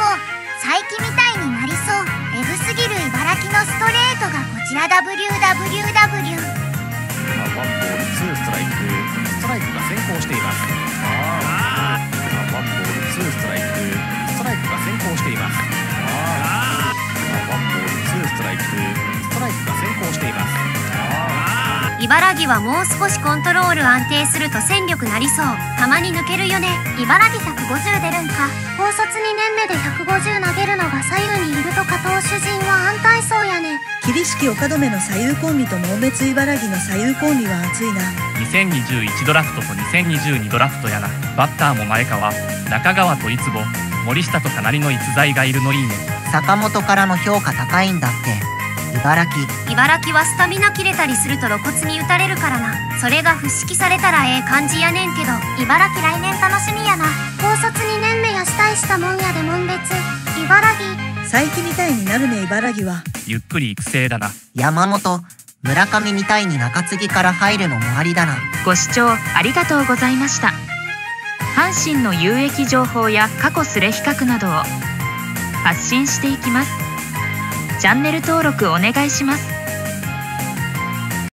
佐伯みたいになりそう。エグすぎる茨城のストレートがこちら。 WWW。 ワンボールツーストライク。ストライクが先行しています。ワンボールツーストライク。ストライクが先行しています。ワンボールツーストライク。ストライクが先行しています。 茨城はもう少しコントロール安定すると戦力なりそう。たまに抜けるよね。 茨城150出るんか。高卒2年目で150投げるのが左右にいるとか。投手陣は安泰そうやね。 桐敷岡留の左右コンビと紋別茨城の左右コンビは熱いな。 2021ドラフトと2022ドラフトやな。バッターも前川、中川といつぼ、森下とかなりの逸材がいるのいいね。 坂本からの評価高いんだって。茨城はスタミナ切れたりすると露骨に打たれるからな。それが復式されたらええ感じやねんけど。 茨城来年楽しみやな。高卒2年目やしたいしたもんやで。紋別茨城。 佐伯みたいになるね。茨城はゆっくり育成だな。 山本、村上みたいに中継ぎから入るのもありだな。 ご視聴ありがとうございました。阪神の有益情報や過去スレ比較などを発信していきます。チャンネル登録お願いします。